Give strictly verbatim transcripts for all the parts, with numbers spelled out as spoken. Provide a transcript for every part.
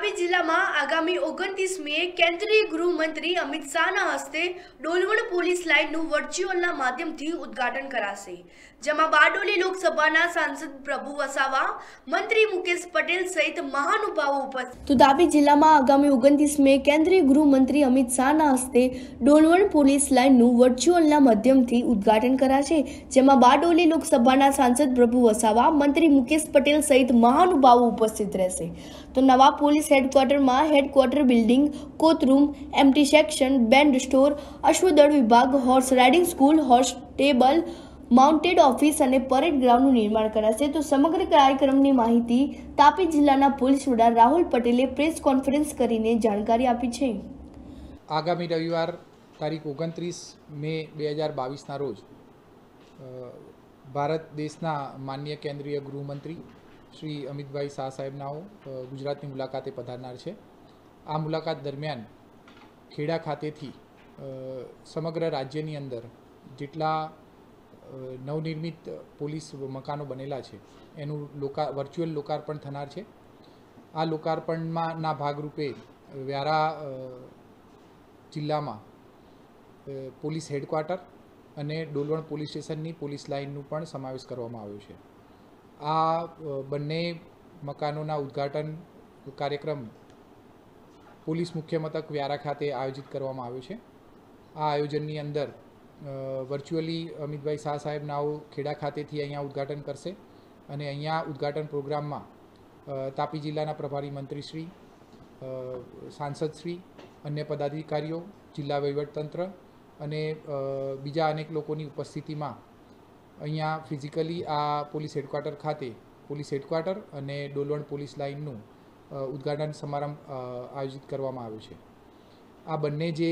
તાપી જિલ્લામાં આગામી ઓગણત્રીસ મે કેન્દ્રીય ગૃહમંત્રી અમિત શાહના હસ્તે ડોલવણ પોલીસ લાઇનનું વર્ચ્યુઅલના માધ્યમથી ઉદ્ઘાટન કરાશે, જેમાં બારડોલી લોકસભાના સાંસદ પ્રભુ વસાવા, મંત્રી મુકેશ પટેલ સહિત મહાનુભાવો ઉપસ્થિત. તો તાપી જિલ્લામાં આગામી ઓગણત્રીસ મે કેન્દ્રીય ગૃહમંત્રી અમિત શાહના હસ્તે ડોલવણ પોલીસ લાઇનનું વર્ચ્યુઅલના માધ્યમથી ઉદ્ઘાટન કરાશે, જેમાં બારડોલી લોકસભાના સાંસદ પ્રભુ વસાવા, મંત્રી મુકેશ પટેલ સહિત મહાનુભાવો ઉપસ્થિત રહેશે. તો નવા પોલીસ હેડક્વાર્ટરમાં headquarter building, courtroom, MT section, band store, અશ્વદળ વિભાગ, horse riding school, horse table, mounted office અને પરેડ ગ્રાઉન્ડનું નિર્માણ કરાશે. તો સમગ્ર કાર્યક્રમની માહિતી તાપી જિલ્લાના પોલીસ વડા રાહુલ પટેલે પ્રેસ કોન્ફરન્સ કરીને જાણકારી આપી છે. આગામી રવિવાર તારીખ ઓગણત્રીસ મે બે હજાર બાવીસના રોજ ભારત દેશના માનનીય કેન્દ્રીય ગૃહમંત્રી શ્રી અમિતભાઈ શાહ સાહેબનાઓ ગુજરાતની મુલાકાતે પધારનાર છે. આ મુલાકાત દરમિયાન ખેડા ખાતેથી સમગ્ર રાજ્યની અંદર જેટલા નવનિર્મિત પોલીસ મકાનો બનેલા છે એનું લોકા વર્ચ્યુઅલ લોકાર્પણ થનાર છે. આ લોકાર્પણમાં ના ભાગરૂપે વ્યારા જિલ્લામાં પોલીસ હેડક્વાર્ટર અને ડોલવણ પોલીસ સ્ટેશનની પોલીસ લાઇનનું પણ સમાવેશ કરવામાં આવ્યો છે. આ બંને મકાનોના ઉદ્ઘાટન કાર્યક્રમ પોલીસ મુખ્ય મથક વ્યારા ખાતે આયોજિત કરવામાં આવ્યો છે. આ આયોજનની અંદર વર્ચ્યુઅલી અમિતભાઈ શાહ સાહેબ નાઓ ખેડા ખાતેથી અહીંયા ઉદ્ઘાટન કરશે અને અહીંયા ઉદ્ઘાટન પ્રોગ્રામમાં તાપી જિલ્લાના પ્રભારી મંત્રીશ્રી, સાંસદશ્રી, અન્ય પદાધિકારીઓ, જિલ્લા વહીવટતંત્ર અને બીજા અનેક લોકોની ઉપસ્થિતિમાં અહીંયા ફિઝિકલી આ પોલીસ હેડક્વાર્ટર ખાતે પોલીસ હેડક્વાર્ટર અને ડોલવણ પોલીસ લાઇનનું ઉદ્ઘાટન સમારંભ આયોજિત કરવામાં આવ્યો છે. આ બંને જે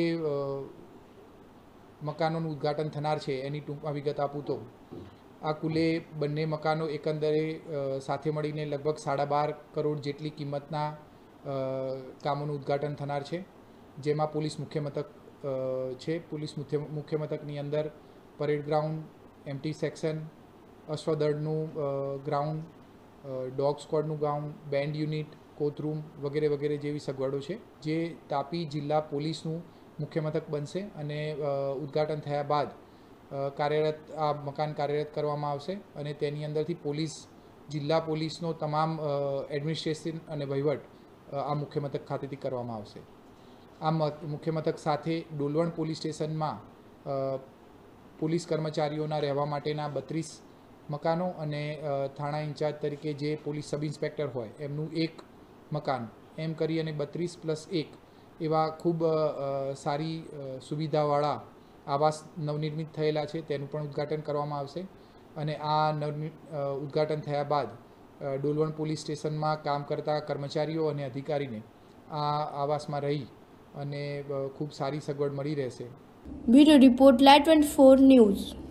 મકાનોનું ઉદ્ઘાટન થનાર છે એની ટૂંકમાં વિગત આપું તો આ કુલે બંને મકાનો એકંદરે સાથે મળીને લગભગ સાડા બાર કરોડ જેટલી કિંમતના કામોનું ઉદ્ઘાટન થનાર છે, જેમાં પોલીસ મુખ્ય મથક છે. પોલીસ મુખ્ય મુખ્ય મથકની અંદર પરેડ ગ્રાઉન્ડ, એમટી સેક્શન, અશ્વદળનું ગ્રાઉન્ડ, ડોગ સ્ક્વોડનું ગ્રાઉન્ડ, બેન્ડ યુનિટ, કોર્ટરૂમ વગેરે વગેરે જેવી સગવડો છે, જે તાપી જિલ્લા પોલીસનું મુખ્ય મથક બનશે અને ઉદ્ઘાટન થયા બાદ કાર્યરત આ મકાન કાર્યરત કરવામાં આવશે અને તેની અંદરથી પોલીસ જિલ્લા પોલીસનો તમામ એડમિનિસ્ટ્રેશન અને વહીવટ આ મુખ્ય મથક ખાતેથી કરવામાં આવશે. આ મુખ્ય મથક સાથે ડોલવણ પોલીસ સ્ટેશનમાં પોલીસ કર્મચારીઓના રહેવા માટેના બત્રીસ મકાનો અને થાણા ઇન્ચાર્જ તરીકે જે પોલીસ સબ ઇન્સ્પેક્ટર હોય એમનું એક મકાન, એમ કરી અને બત્રીસ પ્લસ એક એવા ખૂબ સારી સુવિધાવાળા આવાસ નવનિર્મિત થયેલા છે, તેનું પણ ઉદ્ઘાટન કરવામાં આવશે. અને આ નવનિર્મિત ઉદ્ઘાટન થયા બાદ ડોલવણ પોલીસ સ્ટેશનમાં કામ કરતા કર્મચારીઓ અને અધિકારીને આ આવાસમાં રહી અને ખૂબ સારી સગવડ મળી રહેશે. Bureau report live twenty four news.